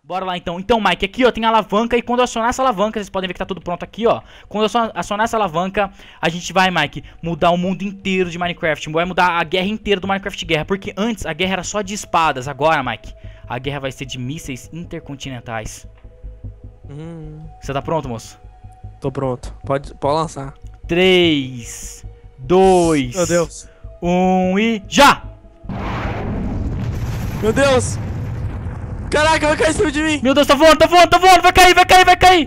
Bora lá então. Então, Mike, aqui ó, tem a alavanca e quando eu acionar essa alavanca, vocês podem ver que tá tudo pronto aqui, ó. Quando eu acionar essa alavanca, a gente vai, Mike, mudar o mundo inteiro de Minecraft. Vai mudar a guerra inteira do Minecraft Guerra. Porque antes a guerra era só de espadas. Agora, Mike, a guerra vai ser de mísseis intercontinentais. Você tá pronto, moço? Tô pronto. Pode lançar. 3, 2, Meu Deus. 1 e já! Meu Deus. Caraca, vai cair em cima de mim. Meu Deus, tá voando, vai cair, vai cair.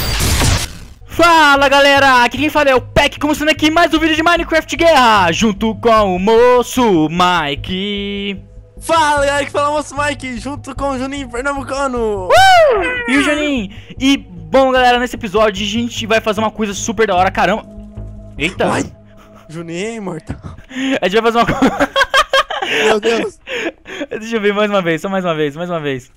Fala galera, aqui quem fala é o Peck, começando aqui mais um vídeo de Minecraft Guerra, junto com o moço Mike. Fala galera, que fala o moço Mike, junto com o Juninho Pernambucano. E o Juninho. E bom galera, nesse episódio a gente vai fazer uma coisa super da hora, caramba. Eita. Ai, Juninho é imortal. A gente vai fazer uma coisa. Meu Deus. Deixa eu ver mais uma vez, só mais uma vez.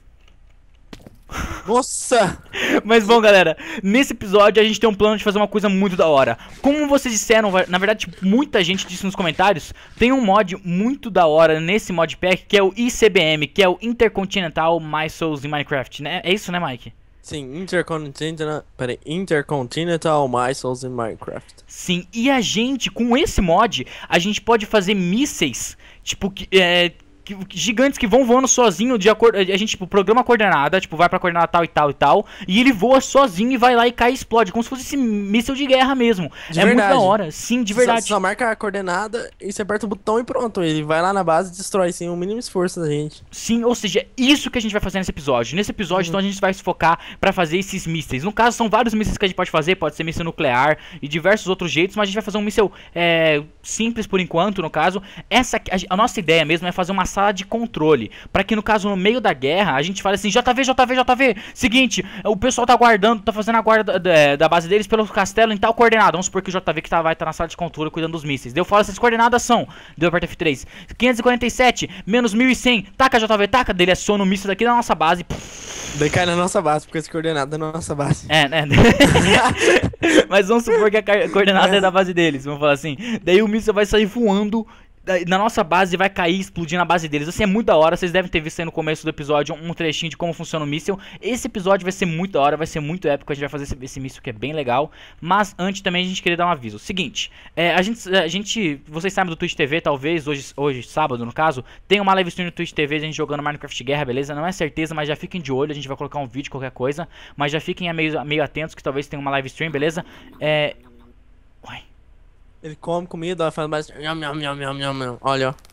Nossa. Mas bom galera, nesse episódio a gente tem um plano de fazer uma coisa muito da hora. Como vocês disseram, na verdade muita gente disse nos comentários, tem um mod muito da hora nesse modpack que é o ICBM, que é o Intercontinental Missiles em Minecraft, né? É isso, né, Mike? Sim, Intercontinental Missiles in Minecraft. Sim, e a gente, com esse mod, a gente pode fazer mísseis, tipo, gigantes que vão voando sozinho de acordo. A gente, tipo, programa a coordenada, tipo, vai pra coordenada tal e tal e tal. E ele voa sozinho e vai lá e cai e explode. Como se fosse esse míssil de guerra mesmo. De é verdade. muito da hora. Sim, de verdade. Só marca a coordenada e você aperta o botão e pronto. Ele vai lá na base e destrói sem o mínimo esforço da gente. Sim, ou seja, isso que a gente vai fazer nesse episódio. Nesse episódio, então, a gente vai se focar pra fazer esses mísseis. No caso, são vários mísseis que a gente pode fazer. Pode ser míssil nuclear e diversos outros jeitos. Mas a gente vai fazer um míssil simples por enquanto, no caso. A nossa ideia mesmo é fazer uma sala de controle. Pra que no caso, no meio da guerra, a gente fale assim, JV, seguinte, o pessoal tá guardando, tá fazendo a guarda da base deles pelo castelo em tal coordenada. Vamos supor que o JV que vai estar na sala de controle cuidando dos mísseis. Daí eu falo, essas coordenadas são, deu aperta F3, 547, menos 1100, taca JV, taca, dele aciona o míssil daqui da nossa base. Daí cai na nossa base, porque essa coordenada é na nossa base. Né? Mas vamos supor que a coordenada é da base deles, vamos falar assim. Daí o míssil vai sair voando na nossa base, vai cair e explodir na base deles. Assim, é muito da hora, vocês devem ter visto aí no começo do episódio um trechinho de como funciona o míssil. Esse episódio vai ser muito da hora, vai ser muito épico, a gente vai fazer esse míssil que é bem legal. Mas antes também a gente queria dar um aviso. Seguinte, a gente, vocês sabem do Twitch TV, talvez, hoje sábado no caso, tem uma live stream no Twitch TV, a gente jogando Minecraft Guerra, beleza? Não é certeza, mas já fiquem de olho, a gente vai colocar um vídeo, qualquer coisa. Mas já fiquem meio atentos que talvez tenha uma live stream, beleza? Ele come comida, faz mais. Olha, ó.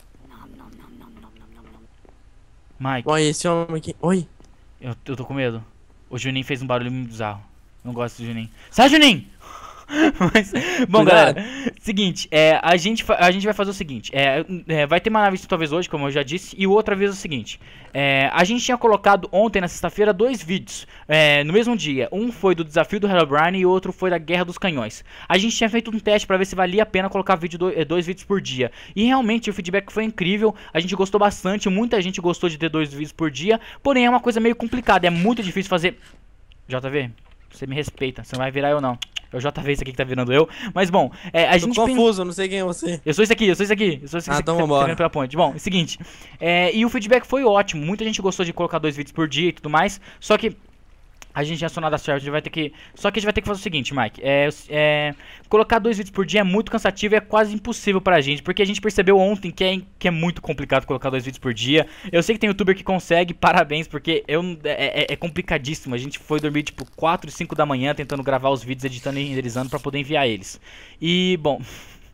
Mike. Olha esse homem aqui. Oi. Eu tô com medo. O Juninho fez um barulho muito bizarro. Não gosto do Juninho. Sai, Juninho! Mas, bom, Cuidado. galera, seguinte, a gente vai fazer o seguinte, vai ter uma live talvez hoje, como eu já disse, e outra vez o seguinte, a gente tinha colocado ontem, na sexta-feira, 2 vídeos, no mesmo dia. Um foi do desafio do Herobrine e o outro foi da Guerra dos Canhões. A gente tinha feito um teste pra ver se valia a pena colocar dois vídeos por dia, e realmente o feedback foi incrível, a gente gostou bastante, muita gente gostou de ter 2 vídeos por dia, porém é uma coisa meio complicada, é muito difícil fazer... JV, você me respeita, você não vai virar eu não. É o JV esse aqui que tá virando eu. Mas bom, a gente... Tô confuso, não sei quem é você. Eu sou esse aqui. Então que vambora. tá vendo pela ponte. Bom, é o seguinte. E o feedback foi ótimo. Muita gente gostou de colocar 2 vídeos por dia e tudo mais. Só que a gente já acionou da sorte, a gente vai ter que... Só que a gente vai ter que fazer o seguinte, Mike. Colocar 2 vídeos por dia é muito cansativo e é quase impossível pra gente. Porque a gente percebeu ontem que é muito complicado colocar 2 vídeos por dia. Eu sei que tem youtuber que consegue, parabéns, porque é complicadíssimo. A gente foi dormir tipo 4, 5 da manhã tentando gravar os vídeos, editando e renderizando pra poder enviar eles. E, bom...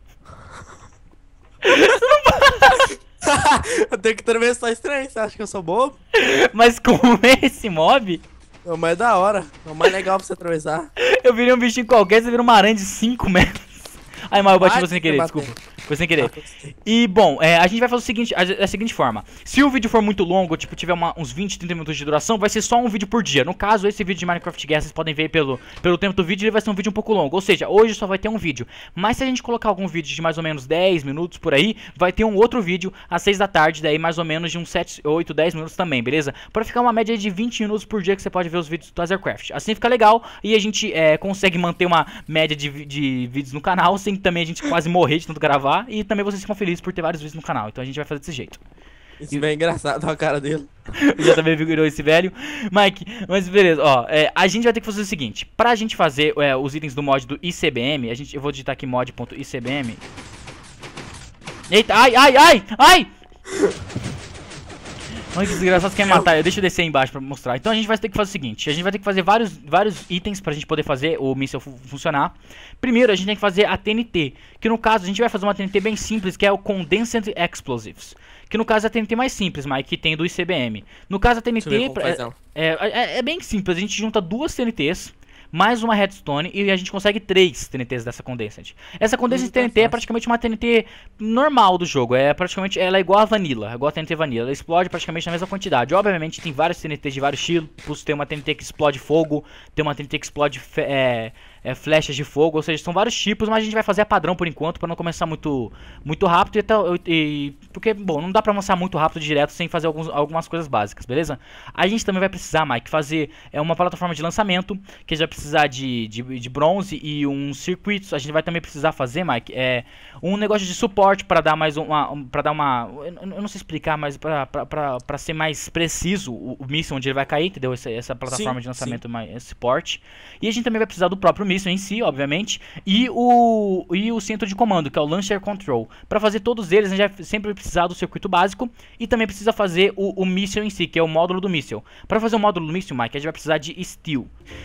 Eu tenho que atravessar estranho, você acha que eu sou bobo? Mas com esse mob... É o mais da hora, é o mais legal pra você atravessar. Eu virei um bichinho qualquer, você vira uma aranha de 5 metros. Ai, mas eu bati Vai você sem querer, bater. desculpa. Foi sem querer. E, bom, a gente vai fazer o seguinte, da seguinte forma. Se o vídeo for muito longo, tipo, tiver uns 20, 30 minutos de duração, vai ser só um vídeo por dia. No caso, esse vídeo de Minecraft Guerra, vocês podem ver pelo tempo do vídeo, ele vai ser um vídeo um pouco longo. Ou seja, hoje só vai ter um vídeo. Mas se a gente colocar algum vídeo de mais ou menos 10 minutos por aí, vai ter um outro vídeo às 6 da tarde, daí mais ou menos de uns 7, 8, 10 minutos também, beleza? Pra ficar uma média de 20 minutos por dia que você pode ver os vídeos do Tazercraft. Assim fica legal e a gente consegue manter uma média de vídeos no canal, sem também a gente quase morrer de tanto gravar. E também vocês ficam felizes por ter vários vídeos no canal. Então a gente vai fazer desse jeito. Isso é bem engraçado, a cara dele. Já também virou esse velho. Mike, mas beleza, ó. A gente vai ter que fazer o seguinte. Pra gente fazer os itens do mod do ICBM, eu vou digitar aqui mod.icbm. Eita, ai, ai, ai, ai! Ai, que desgraçado, quer matar. Deixa eu descer aí embaixo pra mostrar. Então a gente vai ter que fazer o seguinte. A gente vai ter que fazer vários itens pra gente poder fazer o míssil funcionar. Primeiro, a gente tem que fazer a TNT. Que no caso, a gente vai fazer uma TNT bem simples, que é o Condensed Explosives. Que no caso é a TNT mais simples, Mike, que tem do ICBM. No caso, a TNT é bem simples. A gente junta duas TNTs, mais uma redstone, e a gente consegue 3 TNTs dessa Condensed. Essa Condensed TNT é praticamente uma TNT normal do jogo. Ela é igual a Vanilla, igual a TNT Vanilla. Ela explode praticamente na mesma quantidade. Obviamente tem várias TNTs de vários tipos. Tem uma TNT que explode fogo, tem uma TNT que explode flechas de fogo, ou seja, são vários tipos, mas a gente vai fazer a padrão por enquanto, pra não começar muito rápido, porque, bom, não dá pra avançar muito rápido direto sem fazer algumas coisas básicas, beleza? A gente também vai precisar, Mike, fazer uma plataforma de lançamento, que a gente vai precisar de bronze e uns circuitos. A gente vai também precisar fazer, Mike, um negócio de suporte pra dar mais eu não sei explicar, mas pra ser mais preciso o míssil onde ele vai cair, entendeu? Essa plataforma de lançamento, esse suporte. E a gente também vai precisar do próprio míssil em si, obviamente, e o centro de comando, que é o Launcher Control. Para fazer todos eles, a gente vai sempre precisar do circuito básico e também precisa fazer o míssil em si, que é o módulo do míssil. Para fazer o módulo do míssil, Mike, a gente vai precisar de steel.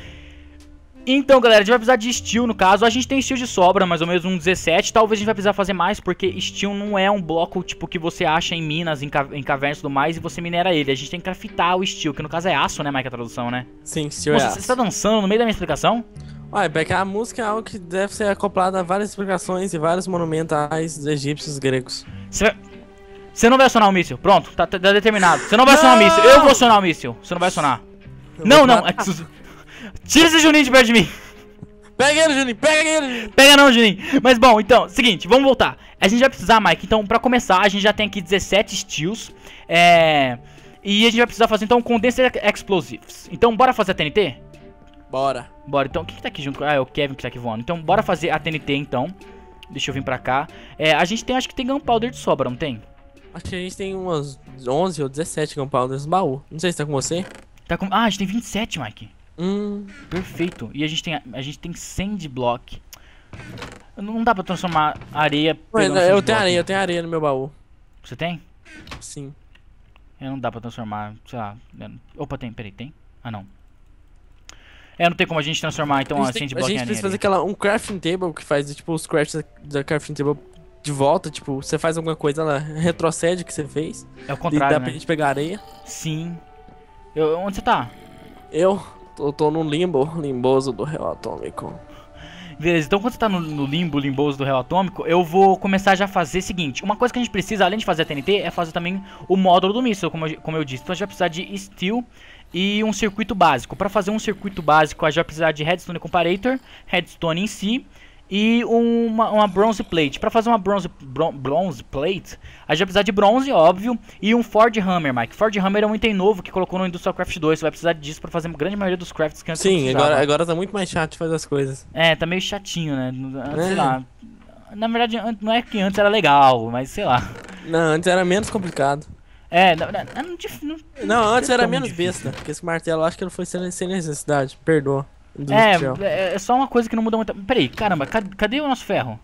Então, galera, a gente vai precisar de steel, no caso. A gente tem steel de sobra, mais ou menos um 17. Talvez a gente vai precisar fazer mais, porque steel não é um bloco, tipo, que você acha em minas, em cavernas e tudo mais, e você minera ele. A gente tem que craftar o steel, que no caso é aço, né, Mike, a tradução, né? Sim, steel é aço. Você tá dançando no meio da minha explicação? Ué, porque a música é algo que deve ser acoplado a várias explicações e vários monumentais egípcios gregos. Você não vai acionar o míssil. Pronto, tá determinado. Você não vai acionar o míssil. Eu vou acionar o míssil. Você não vai acionar. Não. Tira esse Juninho de perto de mim. Pega ele, Juninho. Pega ele, Juninho. Pega não, Juninho. Mas bom, então, seguinte, vamos voltar. A gente vai precisar, Mike, então, pra começar, a gente já tem aqui 17 steels. E a gente vai precisar fazer, então, Condensed Explosives. Então, bora fazer a TNT? Bora. Então, quem que tá aqui junto? É o Kevin que tá aqui voando. Então, bora fazer a TNT, então. Deixa eu vir pra cá. A gente tem, acho que tem Gunpowder de sobra, não tem? Acho que a gente tem umas 11 ou 17 Gunpowder no baú. Não sei se tá com você. Tá com... Ah, a gente tem 27, Mike. Perfeito. E a gente tem sand block. Não dá pra transformar areia. Eu tenho areia no meu baú. Você tem? Sim. Não dá pra transformar, sei lá. Opa, peraí, tem? Ah, não. Não tem como a gente transformar então a sand block em areia. A gente precisa fazer um crafting table que faz tipo os crafts da crafting table de volta, tipo, você faz alguma coisa, ela retrocede o que você fez. É o contrário, dá pra gente pegar areia. Sim. Onde você tá? Eu tô no limboso do réu atômico. Beleza, então quando você tá no limboso do réu atômico, eu vou começar já a fazer o seguinte. Uma coisa que a gente precisa, além de fazer a TNT, é fazer também o módulo do míssil, como eu disse. Então a gente vai precisar de steel e um circuito básico. Para fazer um circuito básico, a gente vai precisar de redstone comparator, redstone em si, e uma bronze plate. Para fazer uma bronze plate, a gente vai precisar de bronze, óbvio, e um Forge Hammer, Mike. Forge Hammer é um item novo que colocou no Industrial Craft 2. Você vai precisar disso para fazer a grande maioria dos crafts que antes Sim, agora tá muito mais chato de fazer as coisas. Tá meio chatinho, né? Sei lá. Na verdade, não é que antes era legal, mas sei lá. Não, antes era menos complicado. Não, antes era menos besta. Porque esse martelo eu acho que ele foi sem necessidade. Perdoa. É só uma coisa que não muda muito. Peraí, caramba, cadê o nosso ferro?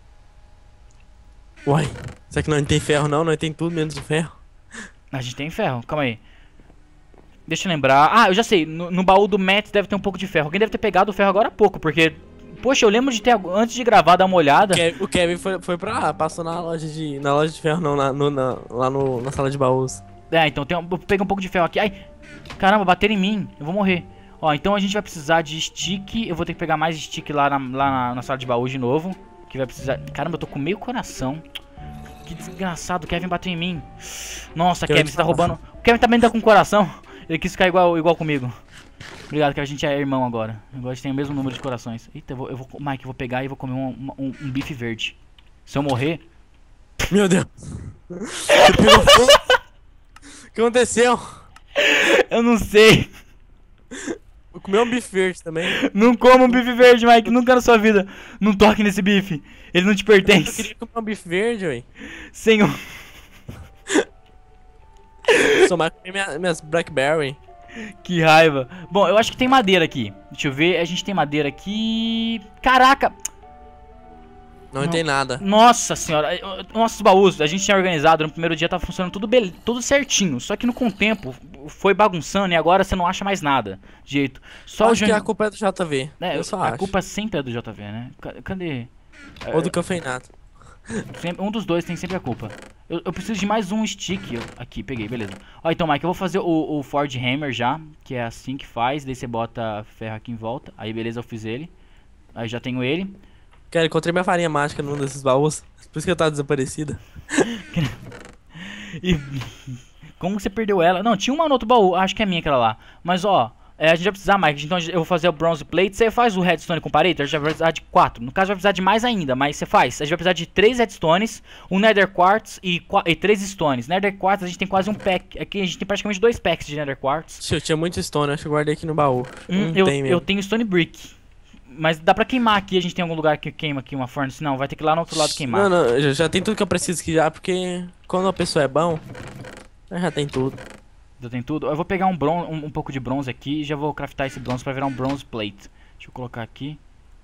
Uai, será que não tem ferro não? Nós tem tudo menos o ferro. A gente tem ferro, calma aí. Deixa eu lembrar. Ah, eu já sei, no baú do Matt deve ter um pouco de ferro. Alguém deve ter pegado o ferro agora há pouco, porque... Poxa, eu lembro de ter, antes de gravar, dar uma olhada. O Kevin foi pra lá, passou na loja de ferro não, na sala de baús. Então eu peguei um pouco de ferro aqui. Ai, caramba, bateram em mim, eu vou morrer. Ó, então a gente vai precisar de stick. Eu vou ter que pegar mais stick lá na sala de baú de novo. Que vai precisar... Caramba, eu tô com meio coração. Que desgraçado, o Kevin bateu em mim. Nossa, Kevin, você tá roubando... O Kevin também tá com coração. Ele quis ficar igual comigo. Obrigado, que a gente é irmão agora. Agora a gente tem o mesmo número de corações. Eita, Mike, eu vou pegar e vou comer um bife verde. Se eu morrer... Meu Deus. Você pegou fogo? O que aconteceu? Eu não sei. Vou comer um bife verde também. Não coma um bife verde, Mike. Nunca na sua vida. Não toque nesse bife. Ele não te pertence. Eu queria comer um bife verde, ué. Senhor. Somar com minhas Blackberry. Que raiva. Bom, eu acho que tem madeira aqui. Deixa eu ver, a gente tem madeira aqui. Caraca! Não tem nada. Nossa senhora, nossos baús, a gente tinha organizado, no primeiro dia tava funcionando tudo certinho. Só que com o tempo foi bagunçando e agora você não acha mais nada de jeito. Só Acho que a culpa é do JV. É, eu só a acho. culpa sempre é do JV, né? Cadê? Ou do cafeinato. Um dos dois tem sempre a culpa. Eu preciso de mais um stick. Aqui, peguei, beleza. Ó, então, Mike, eu vou fazer o Forge Hammer já, que é assim que faz. Daí você bota ferro aqui em volta. Aí, beleza, eu fiz ele. Aí já tenho ele. Cara, encontrei minha farinha mágica num desses baús. Por isso que eu tava desaparecida. E como você perdeu ela? Não, tinha uma no outro baú. Acho que é minha aquela lá. Mas, ó, a gente vai precisar, Mike. Então eu vou fazer o Bronze Plate. Você faz o Redstone Comparator? A gente vai precisar de 4. No caso, vai precisar de mais ainda, mas você faz. A gente vai precisar de 3 Redstones, um Nether Quartz e 3 Stones. Nether Quartz a gente tem quase um pack. Aqui a gente tem praticamente 2 packs de Nether Quartz. Eu tinha muito stone, acho que eu guardei aqui no baú. Eu tenho Stone Brick. Mas dá pra queimar aqui, a gente tem algum lugar que queima aqui uma furnace? Não, vai ter que ir lá no outro lado queimar. Não, já tem tudo que eu preciso aqui já, porque quando a pessoa é bom, já tem tudo. Já tem tudo? Eu vou pegar um pouco de bronze aqui e já vou craftar esse bronze pra virar um bronze plate. Deixa eu colocar aqui.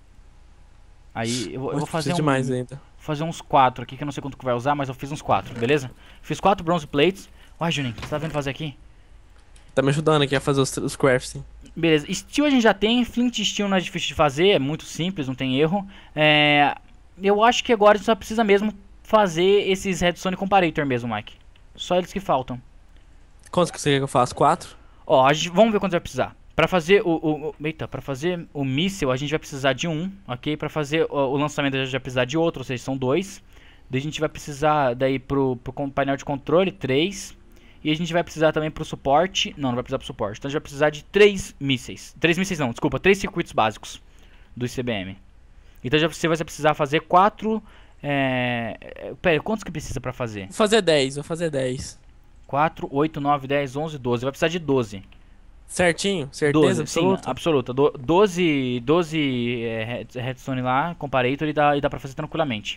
Aí eu vou fazer fazer uns 4 aqui, que eu não sei quanto que vai usar, mas eu fiz uns 4, beleza? Fiz 4 bronze plates. Uai, Juninho, você tá vendo fazer aqui? Tá me ajudando aqui a fazer os crafts. Beleza, Steel a gente já tem, Flint Steel não é difícil de fazer, é muito simples, não tem erro. Eu acho que agora a gente só precisa mesmo fazer esses Redstone Comparator mesmo, Mike. Só eles que faltam. Quantos que você quer que eu faça? 4? Ó, vamos ver quanto vai precisar. Pra fazer pra fazer o míssil a gente vai precisar de um, ok? Pra fazer o lançamento a gente vai precisar de outro, ou seja, são 2. Daí a gente vai precisar daí pro painel de controle, 3. E a gente vai precisar também pro suporte. Não vai precisar pro suporte. Então a gente vai precisar de 3 mísseis. 3 mísseis não, desculpa. 3 circuitos básicos do ICBM. Então você vai precisar fazer 4... Pera, quantos que precisa pra fazer? Vou fazer 10. 4, 8, 9, 10, 11, 12. Vai precisar de 12. Certinho? Certeza? 12, sim, absoluta. 12 redstone lá, comparator e dá pra fazer tranquilamente.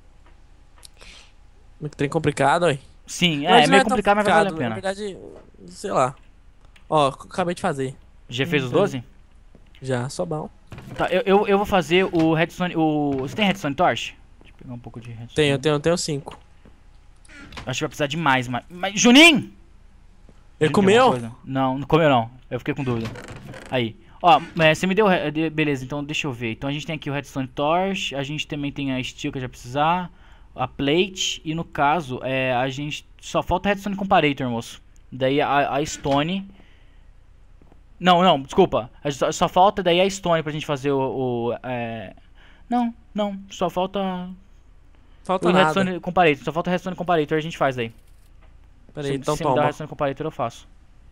Muito trem complicado, aí. Sim, é meio complicado, mas vai valer a pena. Na verdade, sei lá. Ó, acabei de fazer. Já fez os 12? Já, só bom. Tá, eu vou fazer o redstone. Você tem redstone torch? Deixa eu pegar um pouco de redstone. Tenho 5. Acho que vai precisar de mais, mas Juninho! Ele comeu? Não, não comeu não. Eu fiquei com dúvida. Aí. Ó, você me deu... Beleza, então deixa eu ver. Então a gente tem aqui o redstone torch. A gente também tem a steel que a gente vai precisar. A plate. E no caso, a gente... Só falta o redstone comparator, moço. Daí a stone... Não, desculpa. Só falta daí a stone pra gente fazer Não, só falta... Falta o nada. redstone comparator. Só falta o redstone comparator, a gente faz daí. Peraí, então se me dá o toma. redstone comparator, eu faço.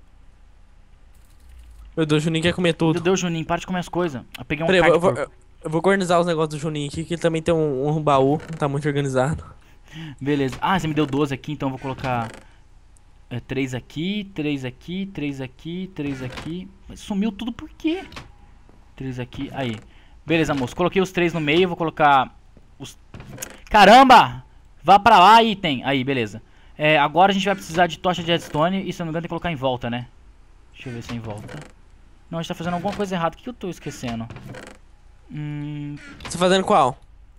Meu Deus, o Juninho quer comer tudo. Meu Deus, Juninho, para de comer as coisas. Eu peguei um Peraí, card eu vou organizar os negócios do Juninho aqui, que ele também tem um baú, não tá muito organizado. Beleza. Ah, você me deu 12 aqui, então eu vou colocar 3 aqui, 3 aqui, 3 aqui, 3 aqui. Mas sumiu tudo por quê? 3 aqui, aí. Beleza, moço. Coloquei os 3 no meio, vou colocar os... Caramba! Vá pra lá, item. Aí, beleza. Agora a gente vai precisar de tocha de redstone e se não me engano tem que colocar em volta, né? Deixa eu ver se é em volta. Não, a gente tá fazendo alguma coisa errada. O que eu tô esquecendo? Você tá fazendo qual?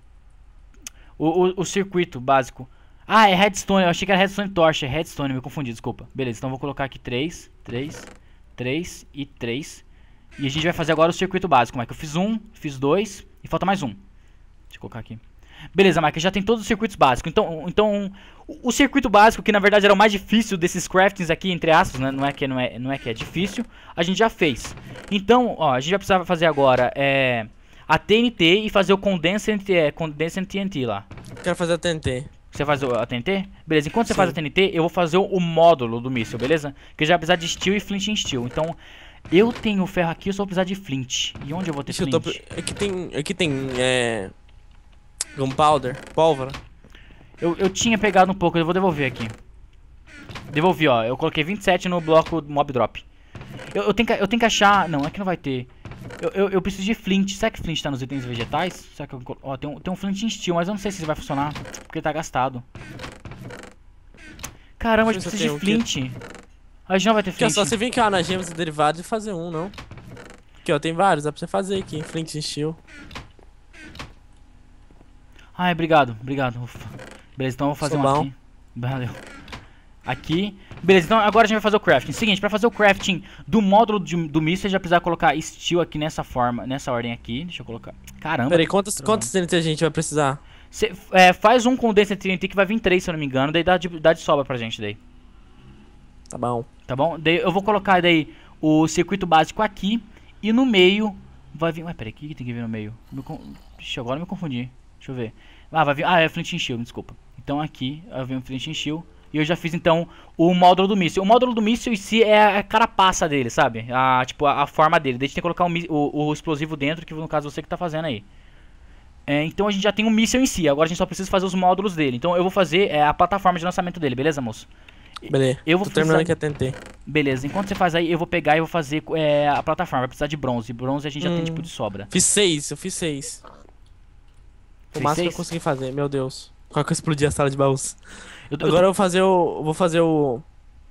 O circuito básico. Ah, é redstone. Eu achei que era redstone torch. É redstone, me confundi, desculpa. Beleza, então eu vou colocar aqui 3, 3, 3 e 3. E a gente vai fazer agora o circuito básico, Mike. Eu fiz 1, fiz 2 e falta mais um. Deixa eu colocar aqui. Beleza, Mike, já tem todos os circuitos básicos. Então o circuito básico, que na verdade era o mais difícil desses craftings aqui, entre aspas, né? Não é que é difícil, a gente já fez. Então, ó, a gente vai precisar fazer agora a TNT e fazer o Condensed TNT lá. Quero fazer a TNT. Você faz a TNT? Beleza, enquanto você faz a TNT, eu vou fazer o módulo do míssil, beleza? Que já vai precisar de steel e flint em steel. Então, eu tenho ferro aqui, eu só vou precisar de flint. E onde eu vou ter flint? Aqui tem gunpowder, pólvora. Eu tinha pegado um pouco, eu vou devolver aqui. Devolvi, ó. Eu coloquei 27 no bloco mob drop. Eu tenho que achar... Não, aqui não vai ter. Eu preciso de flint. Será que flint tá nos itens vegetais? Será que ó, tem um flint em steel, mas eu não sei se vai funcionar. Porque tá gastado. Caramba, a Deixa gente eu ver precisa se de eu tenho flint. A gente não vai ter Aqui, ó, flint. só você vir aqui, ó, nas gemas e derivados e fazer um, não? Aqui, ó, tem vários, dá pra você fazer aqui. Flint and Steel. Ai, obrigado, obrigado. Ufa. Beleza, então eu vou fazer Sou um bom. aqui. Valeu. Aqui. Beleza, então agora a gente vai fazer o crafting. Seguinte, pra fazer o crafting do módulo do míssil, a gente vai precisar colocar steel aqui nessa forma, nessa ordem aqui. Deixa eu colocar. Caramba. Pera aí, quantos TNT a gente vai precisar? Cê, faz um condenser TNT que vai vir 3, se eu não me engano. Daí dá de sobra pra gente daí. Tá bom. Tá bom? Daí eu vou colocar daí o circuito básico aqui. E no meio vai vir... Ué, peraí, o que tem que vir no meio? Ixi, agora eu me confundi. Deixa eu ver. Ah, vai vir... Ah, é Flint and Steel, desculpa. Então aqui vai vir o Flint and Steel. E eu já fiz então o módulo do míssil. O módulo do míssil em si é a carapaça dele, sabe? Tipo, a forma dele. Daí a gente tem que colocar o explosivo dentro, que no caso você que tá fazendo aí. Então a gente já tem o míssil em si. Agora a gente só precisa fazer os módulos dele. Então eu vou fazer a plataforma de lançamento dele, beleza, moço? Beleza. Eu vou Tô terminando aqui precisar... a TNT. Beleza, enquanto você faz aí, eu vou pegar e vou fazer a plataforma. Vai precisar de bronze. Bronze a gente já tem tipo de sobra. Fiz 6, eu fiz 6. O Fez máximo que eu seis? consegui fazer, meu Deus. Qual que eu explodi a sala de baús? Eu Agora eu vou fazer o...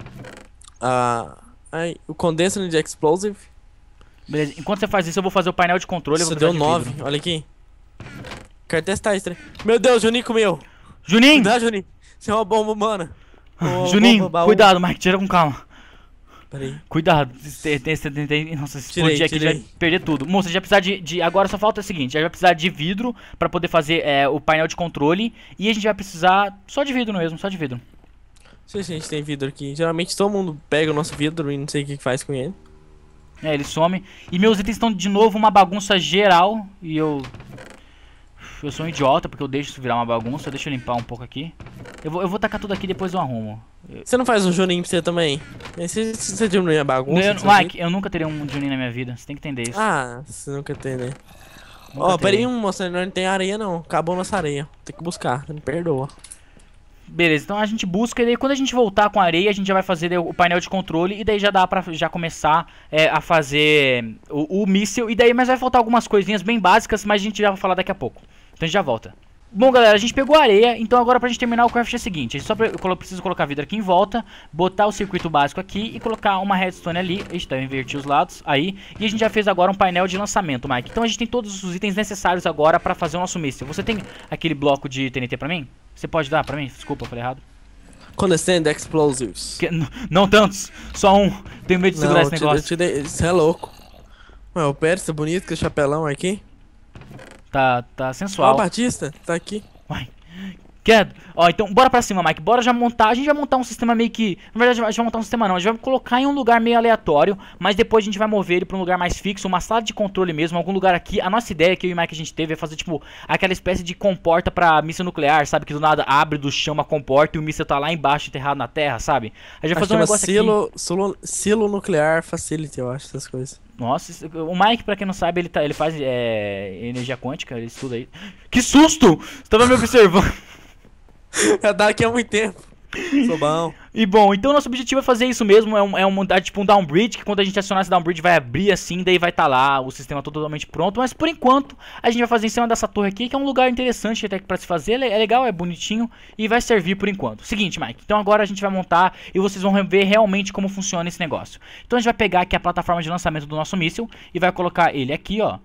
o Condensing de Explosive. Beleza, enquanto você faz isso, eu vou fazer o painel de controle. Isso Eu vou deu precisar de 9, vidro. olha aqui. Quero testar isso. Meu Deus, Juninho comeu. Juninho! Cuidado, Juninho. Isso é uma bomba, mano. Juninho, cuidado, Mike, tira com calma. Pera aí. Cuidado, nossa, se explodir aqui, a gente vai perder tudo. Moça, a gente vai precisar agora só falta o seguinte, a gente vai precisar de vidro pra poder fazer o painel de controle. E a gente vai precisar só de vidro mesmo, só de vidro. Não sei se a gente tem vidro aqui. Geralmente todo mundo pega o nosso vidro e não sei o que faz com ele. Ele some. E meus itens estão de novo uma bagunça geral. E eu sou um idiota porque eu deixo isso virar uma bagunça. Deixa eu limpar um pouco aqui. Eu vou tacar tudo aqui e depois eu arrumo. Você não faz um Juninho pra você também? Se você diminuir a bagunça... Mike, eu nunca teria um Juninho na minha vida. Você tem que entender isso. Ah, você nunca tem, né? Nunca Pera terei. aí, moça, não tem areia não. Acabou nossa areia. Tem que buscar, me perdoa. Beleza, então a gente busca e daí quando a gente voltar com a areia, a gente já vai fazer o painel de controle. E daí já dá pra já começar a fazer o míssil. E daí, mas vai faltar algumas coisinhas bem básicas, mas a gente já vai falar daqui a pouco. Então a gente já volta. Bom, galera, a gente pegou a areia, então agora pra gente terminar o craft é o seguinte, a gente só precisa colocar vidro aqui em volta, botar o circuito básico aqui e colocar uma redstone ali, a gente deve invertir os lados, aí, e a gente já fez agora um painel de lançamento, Mike. Então a gente tem todos os itens necessários agora pra fazer o nosso míssil. Você tem aquele bloco de TNT pra mim? Você pode dar pra mim? Desculpa, eu falei errado. Condensing Explosives. Não tantos, só um, tenho medo de segurar esse negócio. Isso é louco. Ué, o Pérez tá bonito com esse chapelão aqui. Tá Ó, sensual. o Batista, tá aqui. Uai. Quero. Ó, então bora pra cima, Mike. Bora já montar. A gente vai montar um sistema meio que... Na verdade, a gente vai montar um sistema não. A gente vai colocar em um lugar meio aleatório. Mas depois a gente vai mover ele pra um lugar mais fixo. Uma sala de controle mesmo. Algum lugar aqui. A nossa ideia que eu e o Mike a gente teve é fazer, tipo, aquela espécie de comporta pra míssil nuclear, sabe? Que do nada abre do chão uma comporta e o míssil tá lá embaixo enterrado na terra, sabe? A gente vai fazer um negócio aqui. Silo Nuclear Facility, eu acho, essas coisas. Nossa, o Mike, pra quem não sabe, ele faz energia quântica. Ele estuda aí. Que susto! Você tava me observando. Já dá aqui há muito tempo. Sou bom. E bom, então nosso objetivo é fazer isso mesmo, tipo um downbridge, que quando a gente acionar esse downbridge vai abrir assim, daí vai estar lá o sistema totalmente pronto, mas por enquanto a gente vai fazer em cima dessa torre aqui, que é um lugar interessante até pra se fazer, é legal, é bonitinho e vai servir por enquanto. Seguinte, Mike, então agora a gente vai montar e vocês vão ver realmente como funciona esse negócio. Então a gente vai pegar aqui a plataforma de lançamento do nosso míssil e vai colocar ele aqui, ó.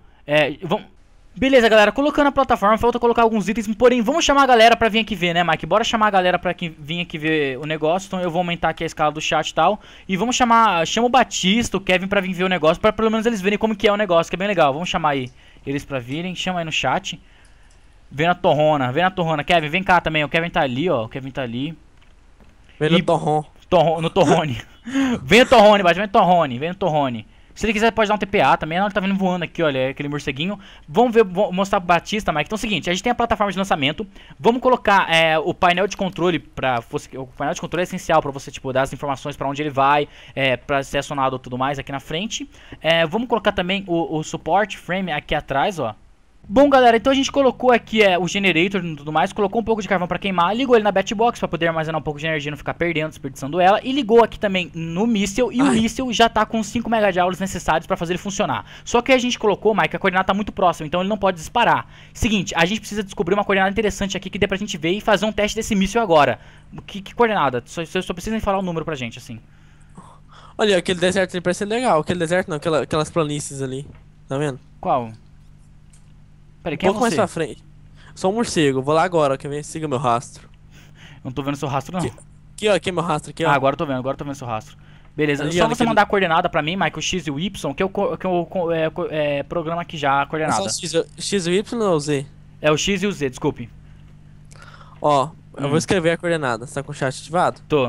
Beleza, galera, colocando a plataforma, falta colocar alguns itens, porém, vamos chamar a galera pra vir aqui ver, né, Mike? Bora chamar a galera pra vir aqui ver o negócio, então eu vou aumentar aqui a escala do chat e tal, e vamos chama o Batista, o Kevin pra vir ver o negócio, pra pelo menos eles verem como que é o negócio, que é bem legal. Vamos chamar aí eles pra virem, chama aí no chat. Vem na torrona, Kevin, vem cá também, o Kevin tá ali, ó, o Kevin tá ali. Vem no torrão. No torrone. Vem o torrone, Batista, vem no torrone. Se ele quiser pode dar um TPA também, ele tá vindo voando aqui, olha, é aquele morceguinho. Vamos ver, vou mostrar pro Batista, Mike. Então é o seguinte, a gente tem a plataforma de lançamento. Vamos colocar o painel de controle pra você. O painel de controle é essencial pra você, tipo, dar as informações pra onde ele vai, pra ser acionado e tudo mais aqui na frente. Vamos colocar também o support frame aqui atrás, ó. Bom, galera, então a gente colocou aqui o generator e tudo mais, colocou um pouco de carvão pra queimar, ligou ele na Batbox pra poder armazenar um pouco de energia e não ficar perdendo, desperdiçando ela, e ligou aqui também no míssil, e o míssil já tá com 5 megajoules necessários pra fazer ele funcionar. Só que a gente colocou, Mike, a coordenada tá muito próxima, então ele não pode disparar. Seguinte, a gente precisa descobrir uma coordenada interessante aqui que dê pra gente ver e fazer um teste desse míssil agora. Que coordenada? Só precisa falar o número pra gente, assim. Olha, aquele deserto ali parece ser legal. Aquele deserto não, aquelas planícies ali. Tá vendo? Qual? Peraí, Um quem é pouco mais você? pra frente. Sou um morcego, vou lá agora, quer ver? Siga meu rastro. Eu não tô vendo seu rastro, não. Aqui, ó, aqui é meu rastro, aqui, ó. Ah, agora eu tô vendo seu rastro. Beleza, Ali, só ó, você naquele- mandar a coordenada pra mim, Mike, o X e o Y, que eu programa aqui já a É coordenada. só X, Y ou Z? É o X e o Z, desculpe. Ó, eu vou escrever a coordenada. Você tá com o chat ativado? Tô.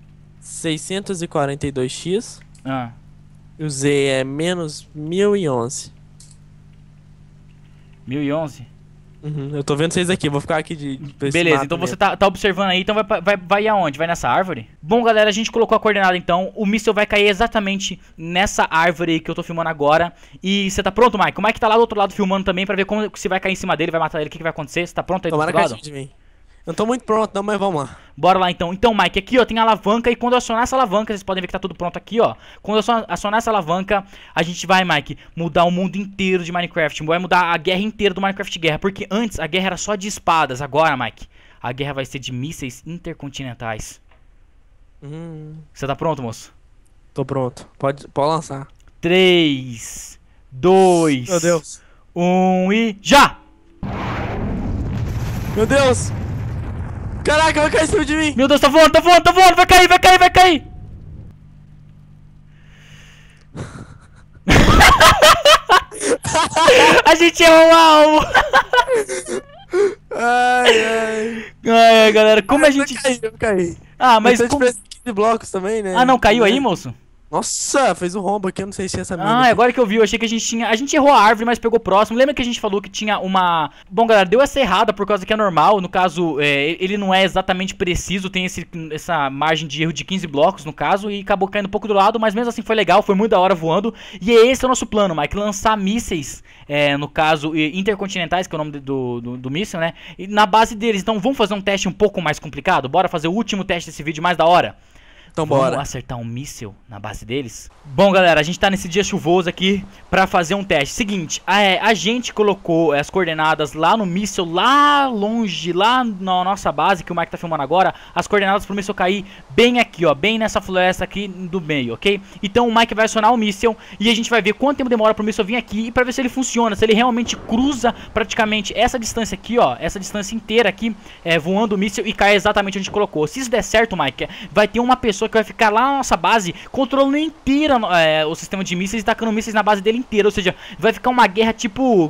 642x. Ah. E o Z é menos 1011. 1011? Eu tô vendo vocês aqui, vou ficar aqui pra esse Beleza, mato então mesmo. você tá observando aí, então vai aonde? Vai nessa árvore? Bom, galera, a gente colocou a coordenada então, o míssil vai cair exatamente nessa árvore aí que eu tô filmando agora. E você tá pronto, Mike? O Mike tá lá do outro lado filmando também pra ver como se vai cair em cima dele, vai matar ele, o que vai acontecer? Você tá pronto aí do Tomara outro que lado? ajude de mim. Eu não tô muito pronto não, mas vamos lá. Bora lá então. Então, Mike, aqui ó, tem a alavanca e quando eu acionar essa alavanca, vocês podem ver que tá tudo pronto aqui, ó. Quando eu acionar essa alavanca, a gente vai, Mike, mudar o mundo inteiro de Minecraft. Vai mudar a guerra inteira do Minecraft Guerra. Porque antes a guerra era só de espadas. Agora, Mike, a guerra vai ser de mísseis intercontinentais. Você tá pronto, moço? Tô pronto. Pode lançar. 3, 2, Meu Deus. 1 e já! Meu Deus. Caraca, vai cair em cima de mim. Meu Deus, tá voando, vai cair, vai cair, vai cair! A gente errou o alvo! Ai, galera, como a gente... Eu caí. Ah, mas... Mas tivesse 15 blocos também, né? Ah, não, caiu aí, moço? Nossa, fez um rombo aqui, eu não sei se é essa mina. Ah, aqui. agora que eu vi, eu achei que a gente tinha... A gente errou a árvore, mas pegou próximo. Lembra que a gente falou que tinha uma... Bom, galera, deu essa errada por causa que é normal. No caso, ele não é exatamente preciso. Tem essa margem de erro de 15 blocos, no caso. E acabou caindo um pouco do lado, mas mesmo assim foi legal. Foi muito da hora voando. E esse é o nosso plano, Mike. Lançar mísseis, no caso, intercontinentais, que é o nome do míssil, né? E na base deles. Então vamos fazer um teste um pouco mais complicado? Bora fazer o último teste desse vídeo mais da hora? Então Vamos bora. acertar um míssil na base deles? Bom, galera, a gente tá nesse dia chuvoso aqui pra fazer um teste. Seguinte, a gente colocou as coordenadas lá no míssil, lá longe, lá na nossa base, que o Mike tá filmando agora. As coordenadas pro míssil cair bem aqui, ó, bem nessa floresta aqui do meio, ok? Então o Mike vai acionar o míssil e a gente vai ver quanto tempo demora pro míssil vir aqui e pra ver se ele funciona, se ele realmente cruza praticamente essa distância aqui, ó, essa distância inteira aqui, voando o míssil e cai exatamente onde a gente colocou. Se isso der certo, Mike, vai ter uma pessoa que vai ficar lá na nossa base controlando inteira o sistema de mísseis e tacando mísseis na base dele inteira. Ou seja, vai ficar uma guerra tipo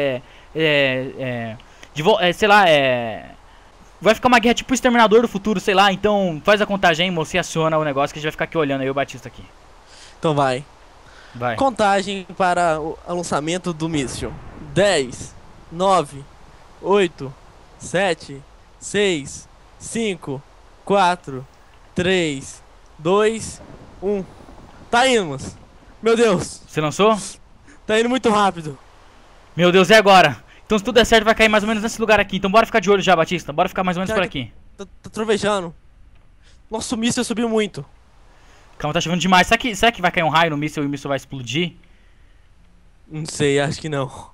sei lá, vai ficar uma guerra tipo Exterminador do Futuro, sei lá. Então faz a contagem aí, moço, e aciona o negócio que a gente vai ficar aqui olhando aí o Batista aqui. Então vai. Vai. Contagem para o lançamento do míssil. 10, 9, 8, 7, 6, 5, 4, 3, 2, 1. Tá indo, moço. Meu Deus. Você lançou? Tá indo muito rápido. Meu Deus, e agora? Então se tudo der certo vai cair mais ou menos nesse lugar aqui. Então bora ficar de olho já, Batista. Bora ficar mais ou menos por aqui. Tá trovejando. Nossa, o míssil subiu muito. Calma, tá chovendo demais. Será que vai cair um raio no míssil e o míssil vai explodir? Não sei, acho que não.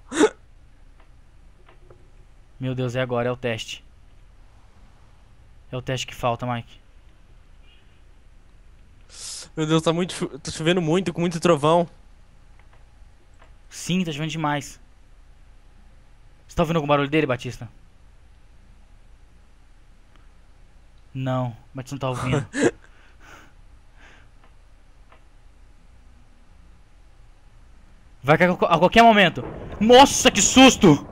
Meu Deus, e agora? É o teste. É o teste que falta, Mike. Meu Deus, tá chovendo muito, com muito trovão. Sim, tá chovendo demais. Você tá ouvindo algum barulho dele, Batista? Não, Batista não tá ouvindo. Vai cair a qualquer momento. Nossa, que susto!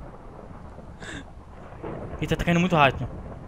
Eita, tá caindo muito rápido.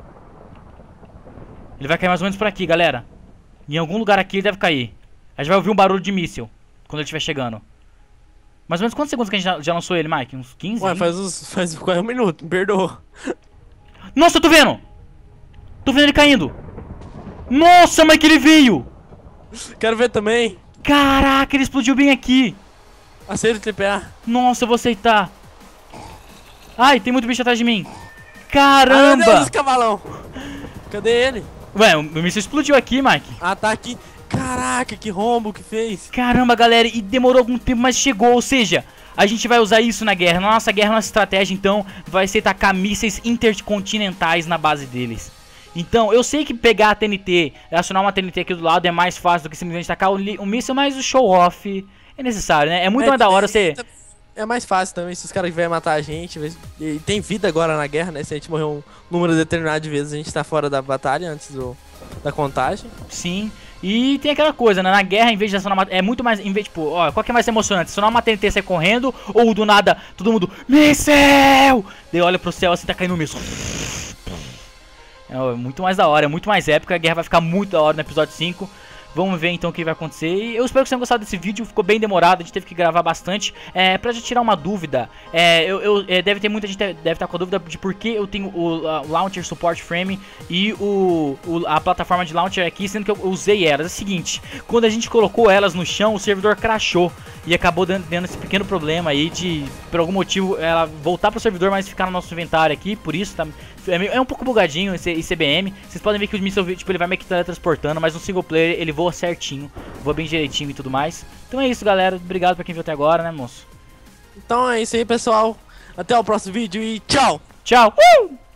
Ele vai cair mais ou menos por aqui, galera. Em algum lugar aqui ele deve cair. A gente vai ouvir um barulho de míssil quando ele estiver chegando. Mais ou menos quantos segundos que a gente já lançou ele, Mike? Uns 15? Ué, faz quase um minuto, me perdoa. Nossa, eu tô vendo! Tô vendo ele caindo! Nossa, Mike, ele veio! Quero ver também. Caraca, ele explodiu bem aqui! Aceita o TPA. Nossa, eu vou aceitar. Ai, tem muito bicho atrás de mim. Ah, meu Caramba! Deus, esse cavalão. Cadê ele? Ué, o míssil explodiu aqui, Mike. Ah, tá aqui. Caraca, que rombo que fez. Caramba, galera, e demorou algum tempo, mas chegou. Ou seja, a gente vai usar isso na guerra. Nossa guerra, nossa estratégia, então, vai ser tacar mísseis intercontinentais na base deles. Então, eu sei que pegar a TNT, acionar uma TNT aqui do lado é mais fácil do que simplesmente tacar o míssil, mas o show-off é necessário, né? É muito mais da hora você... É mais fácil também, se os caras vierem matar a gente. E tem vida agora na guerra, né? Se a gente morrer um número determinado de vezes, a gente tá fora da batalha antes da contagem. Sim. E tem aquela coisa, né? Na guerra, em vez de acionar uma... É muito mais... Em vez, tipo, ó, qual que é mais emocionante? Acionar uma TNT e sair correndo, ou do nada, todo mundo... Míssel! Daí olha pro céu assim, tá caindo um míssil. É muito mais da hora, é muito mais épico. A guerra vai ficar muito da hora no episódio 5. Vamos ver então o que vai acontecer. E eu espero que vocês tenham gostado desse vídeo. Ficou bem demorado, a gente teve que gravar bastante. Pra já tirar uma dúvida, deve ter muita gente deve estar com a dúvida de por que eu tenho o Launcher Support Frame e a plataforma de Launcher aqui, sendo que eu usei elas. É o seguinte, quando a gente colocou elas no chão, o servidor crashou. E acabou dando esse pequeno problema aí de, por algum motivo, ela voltar pro servidor, mas ficar no nosso inventário aqui. Por isso, tá, é um pouco bugadinho esse ICBM. Vocês podem ver que o míssil, tipo, ele vai meio que teletransportando, mas no single player ele voa certinho, voa bem direitinho e tudo mais. Então é isso, galera. Obrigado pra quem viu até agora, né, moço? Então é isso aí, pessoal. Até o próximo vídeo e tchau! Tchau!